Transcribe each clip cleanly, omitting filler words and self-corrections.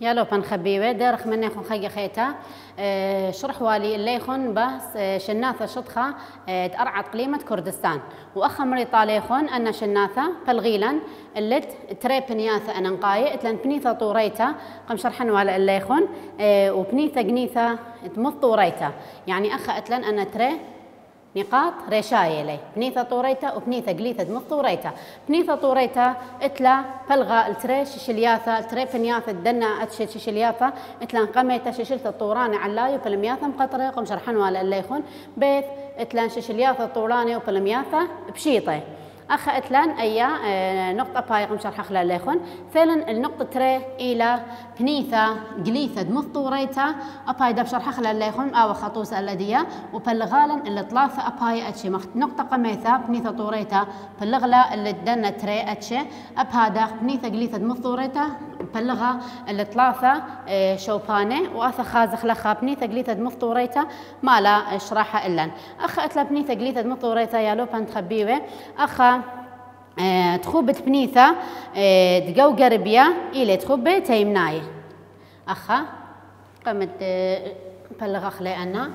يالو بنخبيوه دارخ من يخون خيا خيتا شرح والي اللي يخون بس شناثة شطخة تأرعد قليمة كردستان وأخا مريطالي يخون أن شناثة فالغيلا اللي تري بنياثة أنا نقاية اتلان بنيثة طوريتا قم شرحن والي اللي يخون وبنيثة قنيثة تمث طوريتا يعني أخا اتلان أنا تري نقاط ريشاية لي بنيثة طوريتا وبنيثة قليثة دمث طوريتا بنيثة طوريتا اتلا فلغا التري ششلياثة التري بنياثة دنا اتشي ششلياثة اتلا قميتا ششلت طوراني علاي وبلمياثة مقطرة قم شرحن والا الليخون بيث اتلان ششلياثة طوراني وبلمياثة بشيطة أخا اتلان أيا نقطة باي قم شرح خلال الليخون ثالن النقطة تري إلى بنيثة قليثة دمث طوريتا أباي دب شرح خلال الليخون أو خطوسة الذية وبالغالا اللي ثلاثة أباي أتشي نقطة قميثة بنيثة طوريتا بالغلا اللي دنا تري أتشي أبهادا بنيثة قليثة دمث طوريتا بالغا اللي ثلاثة شوباني وأثا خازخ لخا بنيثة قليثة دمث طوريتا ما لا اشرحها إلا أخا اتلا بنيثة قليثة دمث طوريتا يالو بنتخبيوه أخا تخوبت بنيثة تقو قربية إلي تخوبة تيمناي أخا قمت بلغ أخلي أنا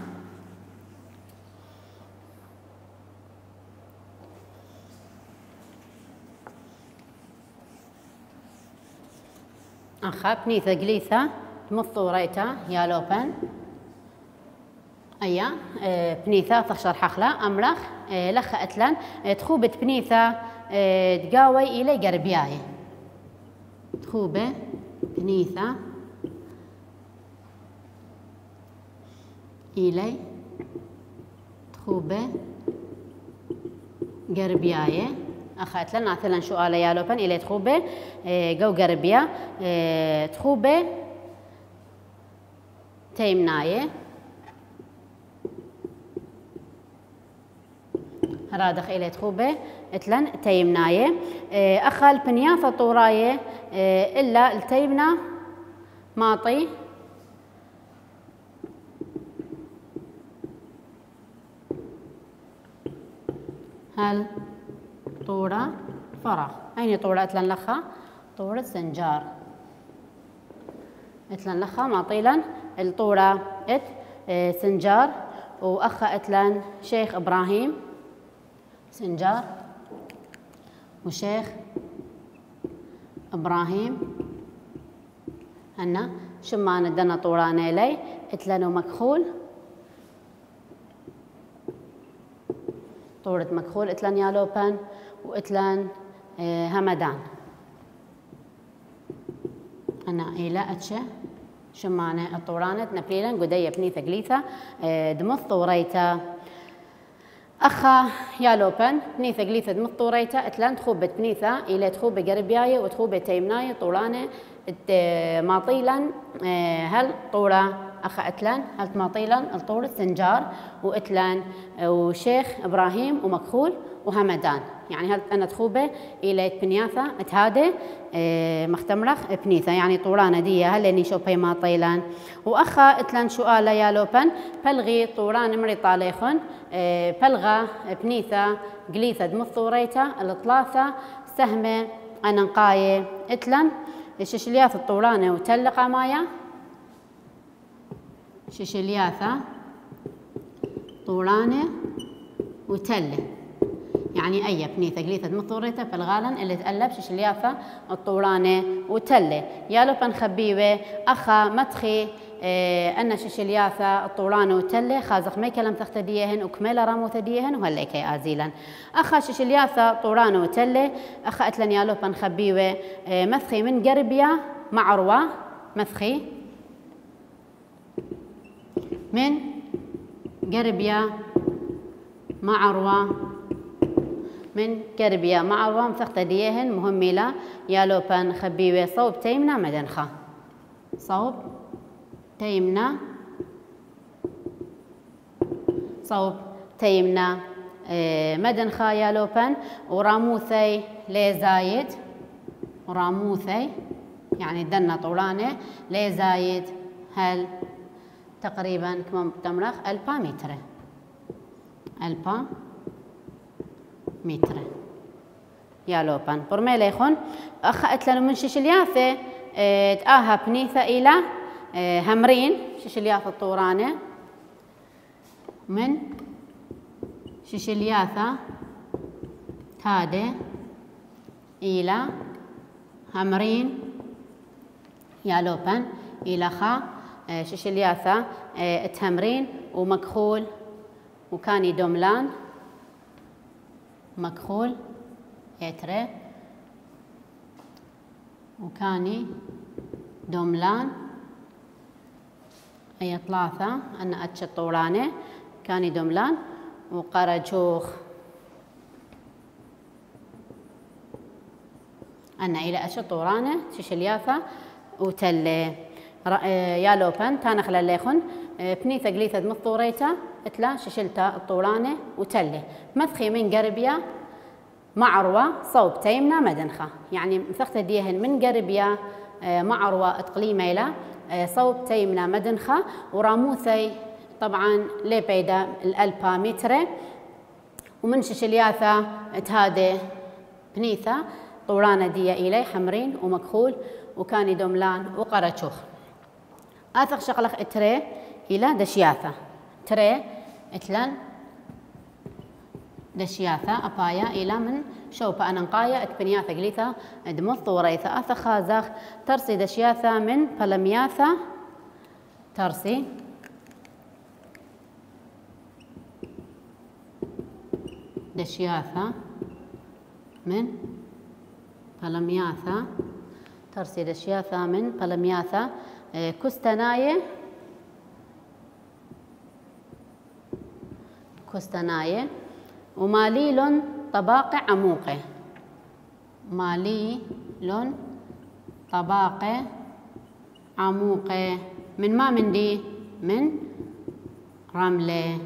أخا بنيثة قليثة تمثو ريتا يا لوبن أيا بنيثة تخشر حخلة أمرخ لخ أتلان تخوبت بنيثة تقاوي إلي قربياي تخوبة بنيثة إلي تخوبة قربياي أخذت لنا مثلا سؤال يا لوبن إلي تخوبة جو قربيا تخوبة تيمناية رادخ إلي تخوبة اتلن تيمناية أخل بنياثة طوراية إلا التيمنا ماطي هل طورة فراغ أين طورة اتلن لخا طورة سنجار اتلن لخا ماطيلا الطورة ات سنجار وأخا اتلن شيخ إبراهيم سنجار وشيخ إبراهيم هنا شمان دنا طوران إلي اتلن مكخول طورة مكخول اتلن يالوبن واتلن همدان أنا إلى أتشة شمانة الطورانة نبليلا قدية بنيثة قليثة دمث طوريتا أخا يالوبن بنيثة قليثة دمث طوريتا اتلان تخوبة بنيثة إلى تخوبة قربياية وتخوبة تيمناية طورانة ماطيلا هل طورة أخا اتلان هل ماطيلا الطورة سنجار واتلان وشيخ إبراهيم ومكخول وهمدان يعني هل أنا تخوبة إلى بنياثة اتهادي مختمرخ بنيثة يعني طورانة دي هل إني شو بي ماطيلان وأخا اتلان سؤال يالوبن بلغي طوران مري طاليخن بلغا بنيثة قليثة دمث طوريتا الثلاثة سهمة أنا نقاية اتلان ششلياث الطورانة وتلقى مايا ششلياثة طورانة وتلة يعني أي بنيثة قليثة دمث طوريتا بالغالن اللي تقلب ششلياثة الطورانة وتلة يالو بنخبيوه أخا مدخي أن ششلياثة الطورانة وتلة خازق مي كلام تختديهن وكميلة رامو تديهن وهليكي آزيلا أخا ششلياثة طورانة وتلة أخا أتلن يالو بنخبيوه مثخي من قربيا معروة مثخي من قربيا معروة من قربيا معروة مثختديهن مهملة يالو بنخبيوه صوب تيمنا مدنخا صوب تيمنا صوب تيمنا مدنخا يالوبن وراموثي لزايد وراموثي يعني دنا طولانه لزايد هل تقريبا كم تمرخ 1000 متر 1000 متر يالوبن برميليخون أخذت لنا من ششلياثة تآها بنيثة إلى همرين ششلياث الطورانة من ششلياثة تادة إلى همرين يالوبن إلى خا ششلياثة تهمرين ومكخول وكاني دوملان مكخول إتري وكاني دوملان أي ثلاثة أنا أتش الطورانة كاني دوملان وقرجوخ أنا إلى أتش الطورانة ششلياثة وتل يالوبن تانخل الليخن بنيثة قليثة مثوريتا اتلا ششلتا الطورانة وتله مثخي من قربيا معروة صوب تيمنا مدنخة يعني مثخت ديهن من قربيا معروة تقليميلا صوب تيمنا مدنخة وراموثي طبعا لبيدا الألبا مترة ومن ششلياثة تهادي بنيثة طورانة دي إلي حمرين ومكخول وكاني دوملان وقرشوخ آثق شغلخ اتري إلى دشياثة تري اتلان دشياثة أبايا إلى من شوبا أنقايا اتبنياثة قليثة دمث وريثة آثق خازخ ترسي دشياثة من بلمياثة ترسي دشياثة من بلمياثة ترسي دشياثة من بلمياثة كستناية وماليل طباقة عموقة ماليل طباقة عموقة من ما من دي من رملة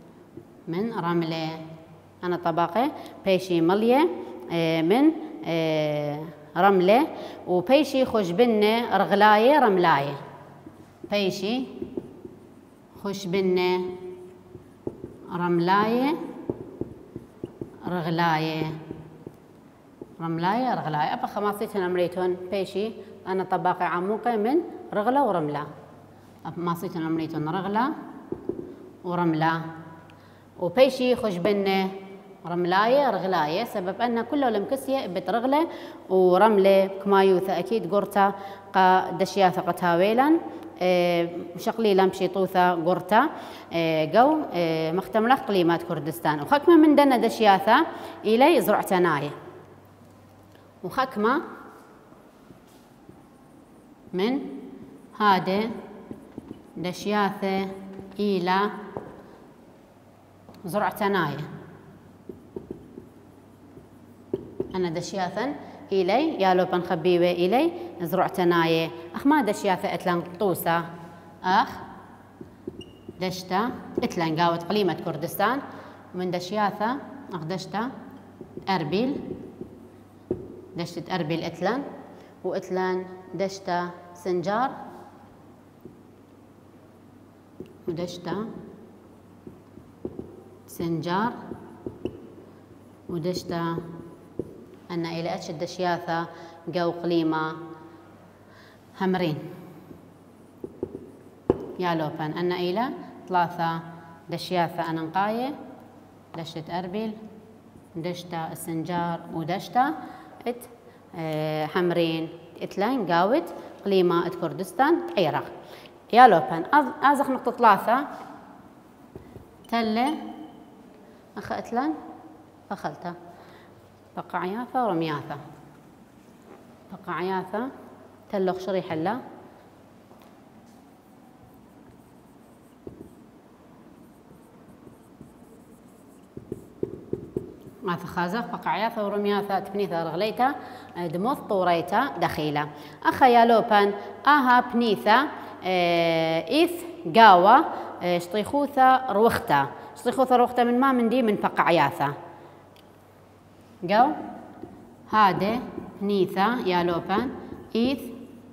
أنا طباقة بيشي ملية من رملة وبيشي خشبنة رغلاية رملاية بيشي خشبنة رملاية رغلاية أبا خماسيتنا مريتون بيشي أنا طباقة عموقة من رغلة ورملة أبا ماسيتنا مريتون رغلة ورملة وبيشي خشبنة رملاية رغلاية سبب أن كله لمكسية بترغلة ورملة كما يوثا أكيد قرطة دشياثة قتاويلا شقليلا بشيطوثة قرطة جو مختملة قليمات كردستان وخكمة من دنا دشياثة إلي زرعتناية وخكمة من هذا دشياثة إلى زرعتناية أنا دشياثا إلي يالو بنخبيوه إلي زرعتناية أخ ما دشياثا إتلان طوسة أخ دشتا إتلان قاوت قليمة كردستان ومن دشياثا أخ دشتا أربيل دشتة أربيل إتلان وإتلان دشتا سنجار ودشتا سنجار ودشتا أن إلى أتش الدشياثة جو قليمة همرين يا لوبان أن إلى ثلاثة دشياثة أنقاية دشتة أربيل دشتا السنجار ودشتا إت حمرين إتلين قاوت قليمة إت كردستان عراق يا لوبان أزخ نقطة ثلاثة تلة أخ إتلان أخلته بقعياثة ورمياثة بقعياثة تلخ شريح الله ماث خازخ بقعياثة ورمياثة تبنيثة رغليتا دموث طوريتا دخيلة أخا يالوبان آها بنيثة إيث قاوة شطيخوثة روختا من ما من دي من بقعياثة جو هادي نيثا يا لوبان إيث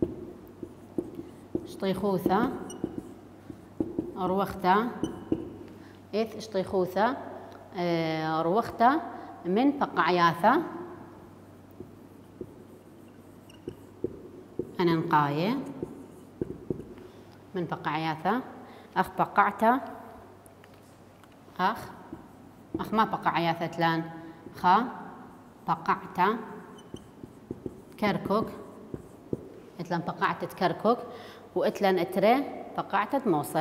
شطيخوثة روختا إيث شطيخوثة روختا من بقعياثة أنا نقاية من بقعياثة أخ بقعتا أخ ما بقعياثة تلان خا بقعتا كركوك اتلان بقعت تكركوك واتلان اتري بقعت موصل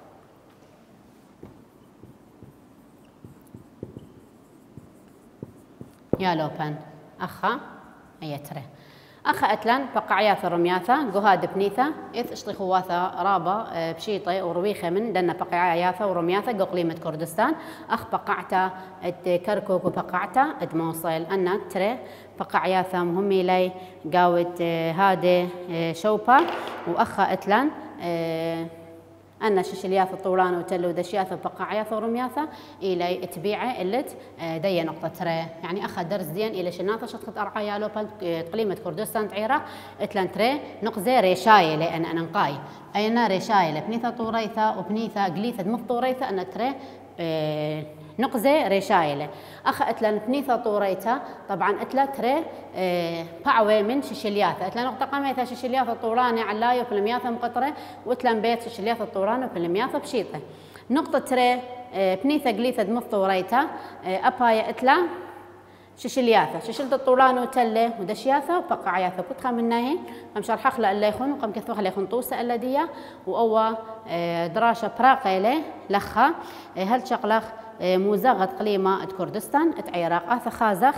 يا لوبن أخا أيتري أخا أتلان بقعياثة رمياثة جهاد بنيثة إذ اشطي خواثة رابة بشيطة ورويخة من دنا بقعياثة ورمياثة قليمة كردستان أخ بقعتا كركوك وبقعتا موصل أنا تري بقعياثة مهمي لي قاوت هادي شوبا وأخا أتلان أن ششلياث الطولان وتلو دشياث بقعياث ورمياثة إلى تبيعه إلت دي نقطة تري يعني أخذ درس دين إلى شناثة شطخت أرعايا لوبان تقليمة كردستان تعيرة إتلان تري نقزي ريشاية لأن أنا نقاي أينا ريشاية لبنيثة طوريثة وبنيثة قليثة مفطوريثة أن تري نقزة ريشايلة أخا أتلان بنيثة طوريتا طبعا أتلا تري باعوي من ششلياثة أتلا نقطة قميثة ششلياثة طوراني علايو بلمياثة مقطرة وأتلان بيت ششلياثة طوراني بلمياثة بشيطة نقطة تري بنيثة قليثة مفطوريتا أبايا أتلا ششلياثة ششلت الطولان وتلة ودشياثة وبقعياثة كتخا مناهي قم شرحخ لا يخون وقم كثوخ ليخون طوسة الذية وأوا دراشة براقة له لخا هل شقلخ موزغة قليمة كردستان عراق آثا خازخ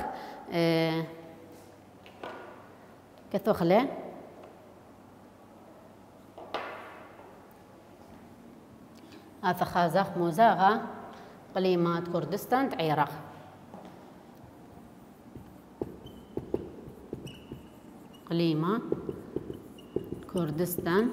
كثوخ له آثا خازخ موزغة قليمة كردستان عراق قليمة كردستان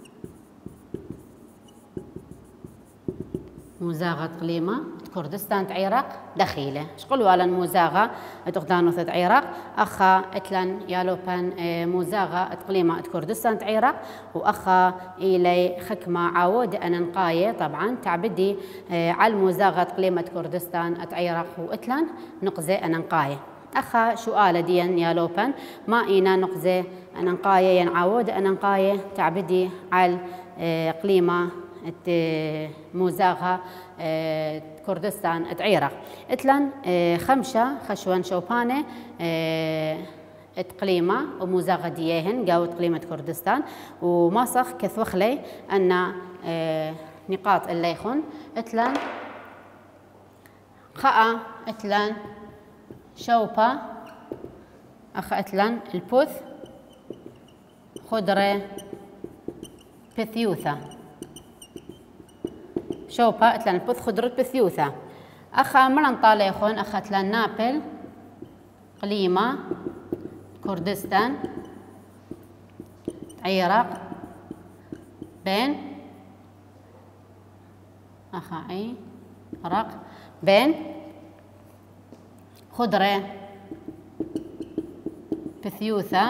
موزاغة قليمة كردستان عراق دخيلة شقول والا موزاغة تقدانو ثد عراق أخا اتلان يالوبان موزاغة قليمة كردستان عراق وأخا إلي حكمة عاود أنا نقاية طبعا تعبدي على موزاغة قليمة كردستان عراق واتلان نقزة أنا نقاية أخا سؤال ديان يا لوبان ما إينا نقزة أنا نقاية ينعاود أنا نقاية تعبدي على قليمة موزاغة كردستان عراق اتلان خمسة خشوان شوبانة قليمة وموزاغة ديهن قاوت قليمة كردستان وماسخ كثوخلي أن نقاط الليخون اتلان خاء اتلان شوبا أخا اتلان البوث خضرة بثيوثة شوبا اتلان البوث خضرة بثيوثة أخا مرن طاليخون أخا اتلان نابل قليمة كردستان عراق بين أخا عراق بين خضرة بثيوثة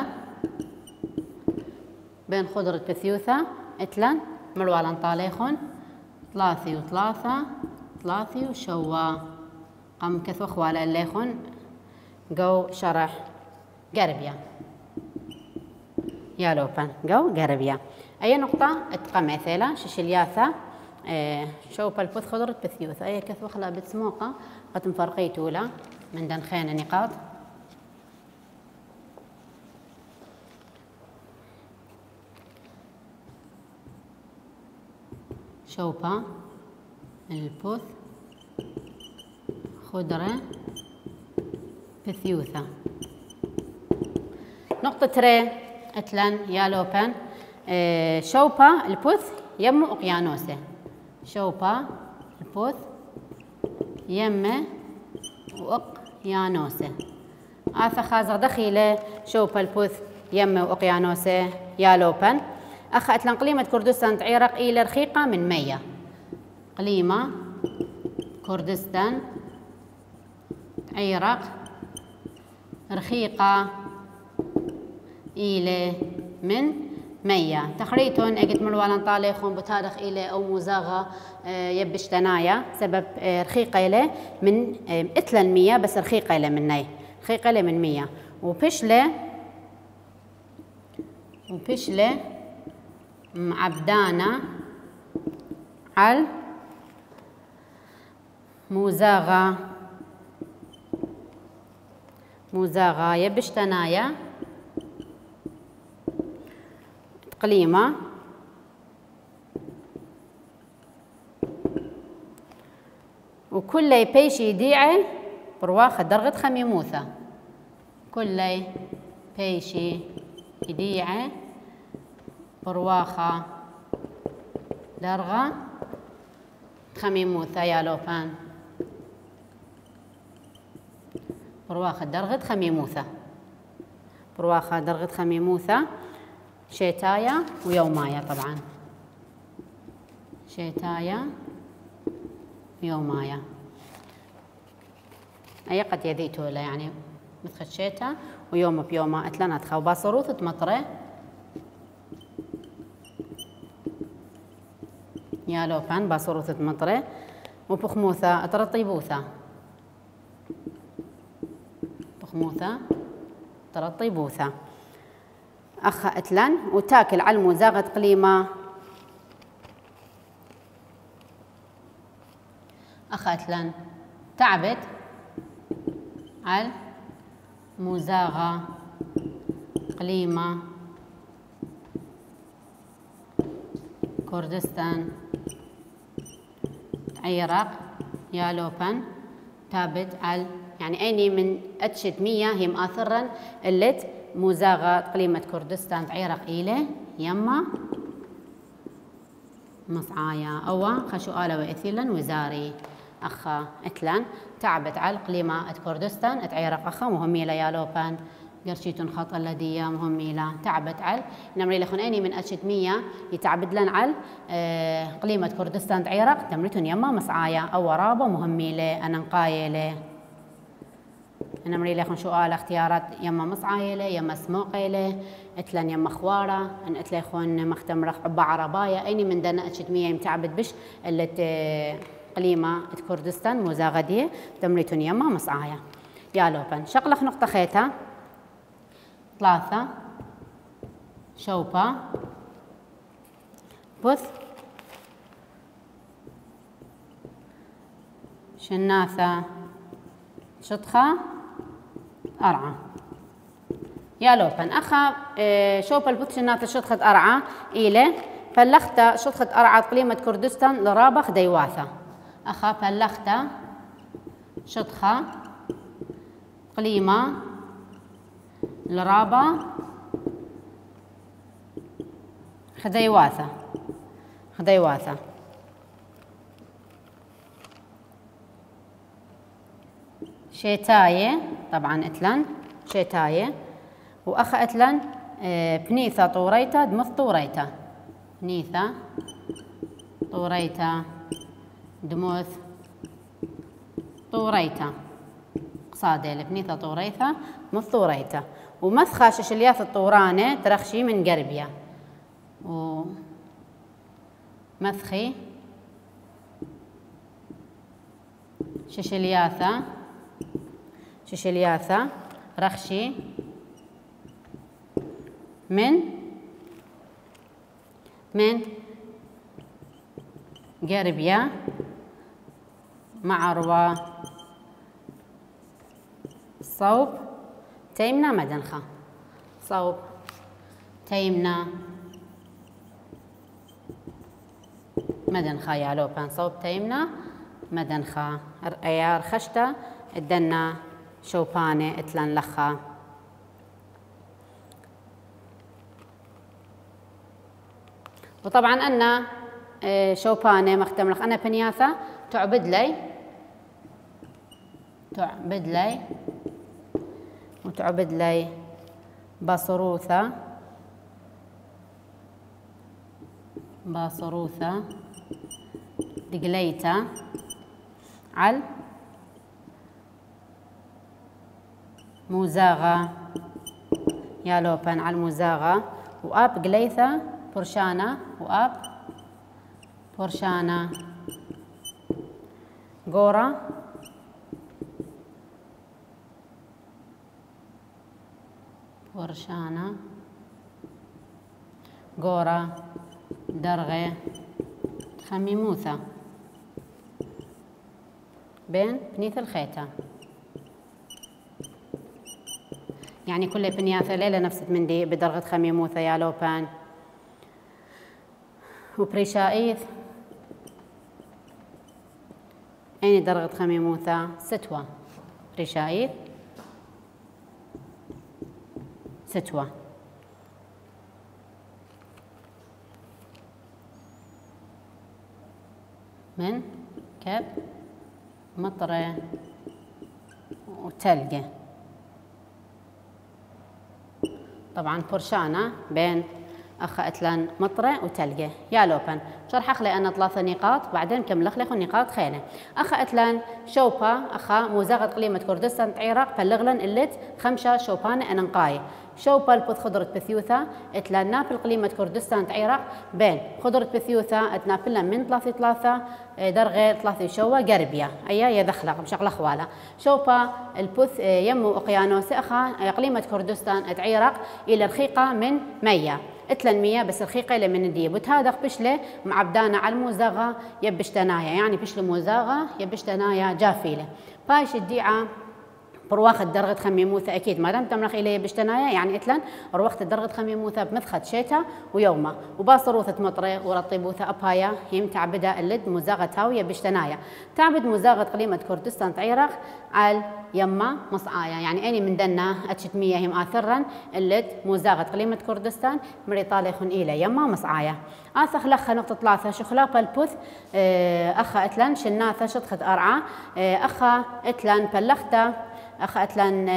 بين خضرة بثيوثة اتلان مروالان طاليخون ثلاثي وثلاثة ثلاثي وشوا قام كثو خوالة الليخون جو شرح قربيا يا لوبان جو قربيا أي نقطة اتقمثيلة ششلياثة شوبا البث خضرة بثيوثة أي كثو خلا بتسموقة قد مفرقيتو لا من دن خينا نقاط شوبا البث خضرة بثيوثة نقطة تري اتلان يا لوبان شوبا البث يمو أقيانوسة شوبا البث يمه وأقيانوسة آثا خازق دخيلة شوبا البث يمه وأقيانوسة يا لوبان أخا أتلان قليمة كردستان عراق إلى رخيقة من 100 قليمة كردستان عراق رخيقة إلى من 100 تخريتون أجد مروالان طاليخون بتاريخ إلى أو مزاغة يبش تنايا سبب رخيقة إلى من إتلان 100 بس رخيقة إلى من 100 رخيقة إلى من 100 وبشلة وبشلة معبدانة على موزاغة يبشتنايا تقليمة وكلي بيشي ديعي برواخة درغة خميموثة كلي بيشي ديعي برواخة درغة خميموثة يا لوبان برواخة درغة خميموثة برواخة درغة خميموثة شيتايا ويومايا طبعا شيتايا ويومايا أي قد يذيتولا يعني مثل شيتا ويوم بيوما أتلنا تخاو باصروث تمطرة يا لوبان باصروث تمطرة وبخموثة أترطيبوثة بخموثة ترطيبوثة أخا أتلن وتاكل على الموزاغة قليمة أخا أتلن تعبت على موزاغة قليمة كردستان عراق يا لوبان تابت على يعني أيني من أتشت مية هي مآثرا اللت موزاغة قليمة كردستان عراق إيله يما مصعايا أو خشو آلة وإثيلا وزاري أخا أتلان تعبت على قليمة كردستان عراق أخا مهميلة يا لوبان قرشيتون خط الذي مهميلة تعبت على نمري لخون أيني من أتشت مية يتعبد لن على قليمة كردستان عراق تمرتون يما مصعايا أو رابة مهميلة أنا نقايلة أنا مري لكم سؤال اختيارات يما مصعايلة يما سموقيلة اتلن يما خوارة أن اتليخون مختم رخ عبا عربايا أيني من دنا أتشتمية يمتعبد بش اللي قليمة كردستان مزاغدية تمريتون يما مصعايا يا لوبان شقلخ نقطة خيتا 3 شوبة بث شناثة شطخة أرعى يا لوبان أخا شوبة البث شناثة شطخة أرعى إيله فلخت شطخة أرعى قليمة كردستان لرابخ ديواثة أخا فلخت شطخة قليمة لرابة خديواثة شيتاية طبعا اتلن شيتاية وأخا اتلن بنيثة طوريتا دمث طوريتا بنيثة طوريتا دمث طوريتا قصادي البنيثة طوريتا دمث طوريتا ومسخة ششلياث الطورانة ترخشي من قربية ومسخي ششلياثة رخشي من قربية معروة صوب تيمنا مدنخة صوب تيمنا مدنخة يا لوبان صوب تيمنا مدنخة أيار خشتة الدنا شوبانة اتلن لخا وطبعا أنا شوبانة مختم لخ أنا بنياثة تعبد لي باصروثة دقليتا على موزاغة يا لوبان على الموزاغة وآب قليثة برشانة وآب برشانة قورة برشانة قورة درغة خميموثة بين بنيث الخيتة. يعني كل بنياثة ليلة نفس مندي بدرغة خميموثة يا لوبان وبريشايث عيني درغة خميموثة ستوى بريشايث ستوى. من كب مطرة وتلقة. طبعا برشانة بين أخا أتلان مطرة وتلقة يا لوبن. شرح أخلي أنا 3 نقاط بعدين كم لخلخ النقاط خيلة. أخا أتلان شوبا أخا مزاغة قليمة كردستان عراق بلغلن اللت 5 شوبان أنقاي. شوبا البث خضرة بثيوثا اتلان نابل قليمة كردستان عراق بين خضرة بثيوثا اتنابلن من 3 درغة 3 شوى قربية أيا يدخلق بشغلة خواله. شوبا البث يمو أقيانوس أخا قليمة كردستان عراق إلى رخيقة من 100 اتلن 100 بس رخيقة إلى من الديب وتهادخ بشلة معبدانة على الموزاغة يبشتنايا يعني بشل موزاغة يبشتنايا جافيلة بايش الديعة برواخد درغة خميموثة أكيد ما دام تمرخ إليه بشتنايا يعني إتلن روخت درغة خميموثة بمثخة شيتا ويومه وباصروثة مطرة ورطيبوثة أبايا يم تعبدها اللد مزاغة تاوية بشتنايا تعبد مزاغة قليمة كردستان عراق على يما مصعايا يعني أني من دنا أتشت 100 هم آثرا اللد مزاغة قليمة كردستان مريطالي خن إلى يما مصعايا. آثخ لخ نقطة 3 شخلابة البث أخا إتلن شناثة شطخت أرعى أخا إتلن بلخته أخا أتلان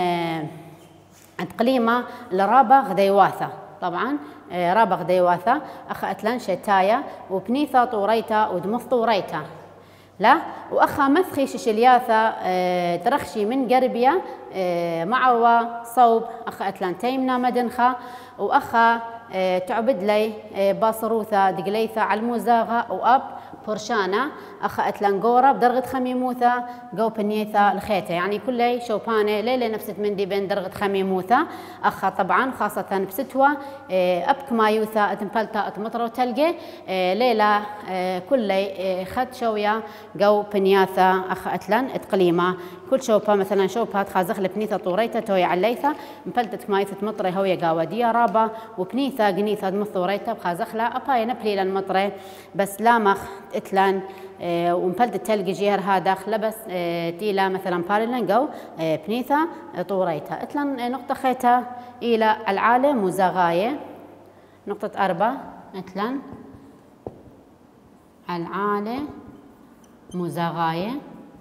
قليمة لرابة غديواثة طبعا رابة غديواثة أخا أتلان شتايا وبنيثة طوريتا ودمث طوريتا لا وأخا مثخي ششلياثة ترخشي من قربية معروة صوب أخا أتلان تيمنا مدنخة وأخا تعبد لي باصروثة دقليثة على المزاغة وأب برشانة أخا أتلانقورة بدرغة خميموثة جو بنيثة الخيتة يعني كلي شوبانة ليلة نفست مندي بين درغة خميموثة أخا طبعا خاصة بستوى أبك مايوثة أتمبلتا أتمطرة وتلقى ليلة كلي خد شوية جو بنياثة أخا أتلان اتقليمة كل شوبا مثلا شوبات خازخ لبنيثة طوريتا توي عليثة مبلتت مايثة مطرة هوية قاودية رابة وبنيثة قنيثة دمث طوريتا بخازخلة أباي نبلي للمطرة بس لامخ اتلان ومبلد التلقي جيهر هادخ لبس تيلا مثلا بارلن جو بنيثة طوريتا اتلان نقطة خيتا إلى العالم مزاغاية نقطة 4 اتلان العالم مزاغاية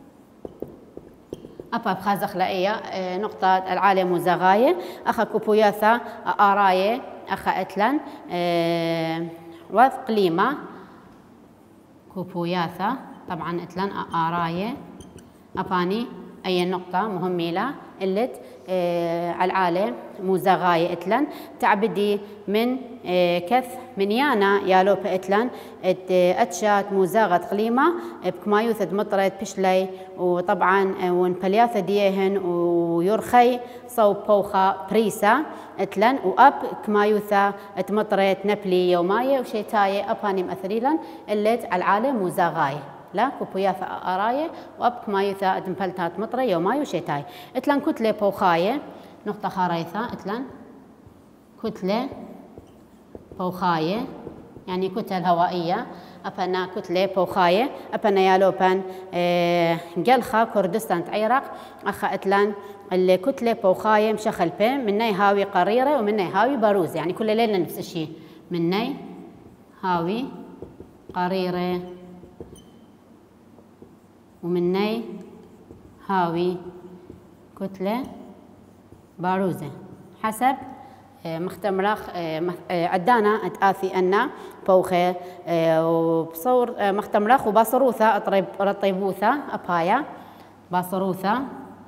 أبا بخازخ لأية نقطة العالم مزاغاية أخا كوبوياثا آراية أخا اتلان وذ قليمة كوبوياثا طبعا اتلان آراية أباني أي نقطة مهمة اللت العالم مزاغاية اتلان تعبدي من كث من يانا يالوب اتلان اتشات مزاغة قليمة بكمايوثة مطرة بشلي وطبعا ونبلياثة ديهن ويرخي صوب بوخا بريسا اتلان واب كمايوثة مطرة نبلي يوماية وشيتاية اباني مأثريلا اللت العالم مزاغاية لا كوبوياثة آراية وأبك مايوثة دمبلتات مطرة يوماي وشيتاي اتلان كتلة بوخاية نقطة خاريثة اتلان كتلة بوخاية يعني كتل هوائية أبنا كتلة بوخاية أبنا يالوبان قلخة كردستان عراق أخا اتلان اللي كتلة بوخاية مشخل بين مني هاوي قريرة ومني هاوي باروز يعني كل ليلة نفس الشيء مني هاوي قريرة ومني هاوي كتلة باروزة حسب مختمرخ عدانا اتآثي أن بوخة وبصور مختمرخ وباصروثة رطيبوثة أبايا باصروثة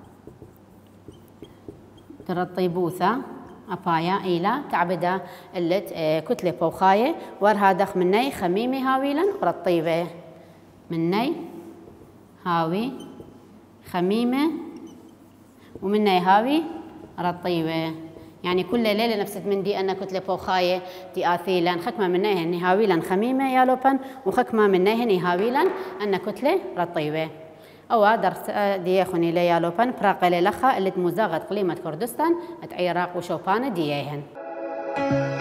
ترطيبوثة أبايا إلى تعبدة اللت كتلة بوخاية ورهادخ مني خميمي هاويلا ورطيبة مني هاوي خميمة ومنها هاوي رطيبة يعني كل ليلة نفست من دي أنا كتلة بوخاية دي آثيلا خكمة منها نهاويلا خميمة يا لوبن وخكمة منها نهاويلا أنا كتلة رطيبة أو درس دي خوني لي يا لوبن براقة لخا اللي تمزاغت قليمة كردستان عراق وشوبان ديهن.